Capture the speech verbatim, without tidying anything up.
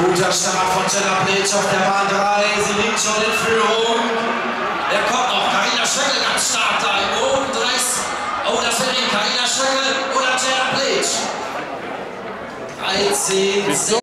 Guter Start von Jenna Plitsch auf der Bahn drei. Sie liegt schon in Führung. Wer kommt noch? Carina Schöckel ganz stark da im Boden. Oh, das wird ihn. Carina Schöckel oder Jenna Plitsch. dreizehn